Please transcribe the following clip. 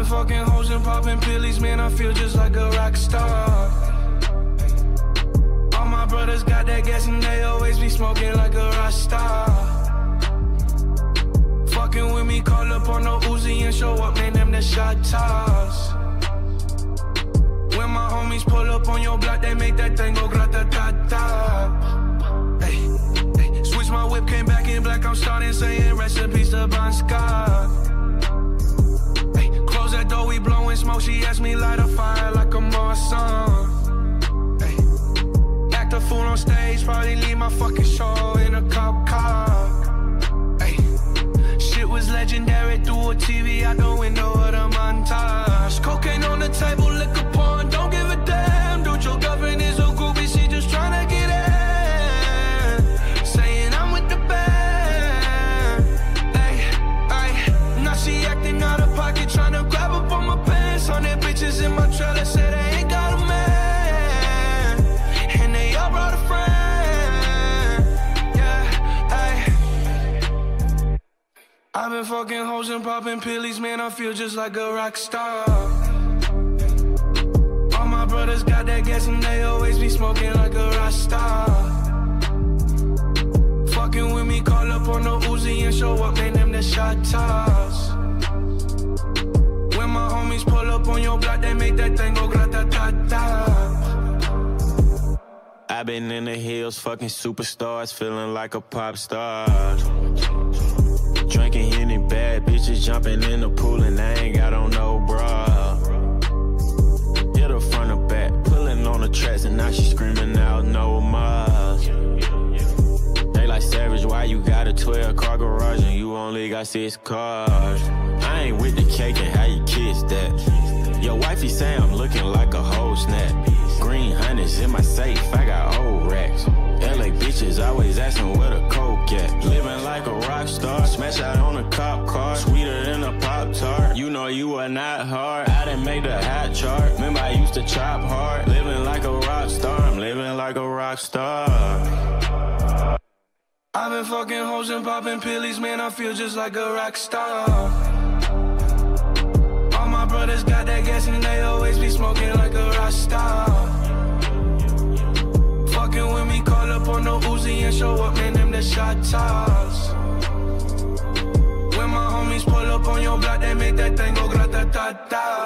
fucking hoes and popping pillies, man, I feel just like a rock star. All my brothers got that gas and they always be smoking like a rock star. Fucking with me, call up on no Uzi and show up, man, them the shot toss. When my homies pull up on your block, they make that thing go grata-ta-ta. Hey, hey, switch my whip, came back in black, I'm starting saying rest in peace to Bon Scott. Hey, close that door, we blowing smoke, she asked me light a fire like a Marsan. Hey, act a fool on stage, probably leave my fucking show in a cop car. Hey, shit was legendary, through a TV out the window of the montage. Cocaine on the table, liquor porn, don't give a damn. Dude, your girlfriend is a groupie, she just tryna get in. Saying I'm with the band. Ay, ay, now she acting out of pocket, tryna grab up on my pants. 100 bitches in my trailer, say they ain't got a man. And they all brought a friend. Yeah, ay. I've been fucking hoes and popping pillies, man, I feel just like a rock star. All my brothers got that gas and they always be smoking like a rock star. Fucking with me, call up on no Uzi and show up, man, them the shot toss. When my homies pull up on your block, they make that thing go grata-ta-ta. I've been in the hills, fucking superstars, feeling like a pop star. Drinking Henny, bad bitches jumping in the pool and I ain't got on no bra. Hit her front or back, pulling on the tracks and now she screaming out no more. They like Savage, why you got a 12-car garage and you only got 6 cars? I ain't with the cake and how you kiss that. Your wifey say I'm looking like a whole snap. Green hundreds in my safe, I got old racks. LA bitches always asking where the coke at. Living like a rock star, smash out on a cop car, sweeter than a Pop-Tart. You know you are not hard, I done made the hot chart. Remember I used to chop hard, living like a rock star, I'm living like a rock star. I've been fucking hoes and popping pillies, man, I feel just like a rock star. All my brothers got that gas and they always be smoking like a rock star. Fucking with me, call up on no Uzi and show up, man, them the shot toss. When my homies pull up on your block, they make that thing go grata-ta-ta.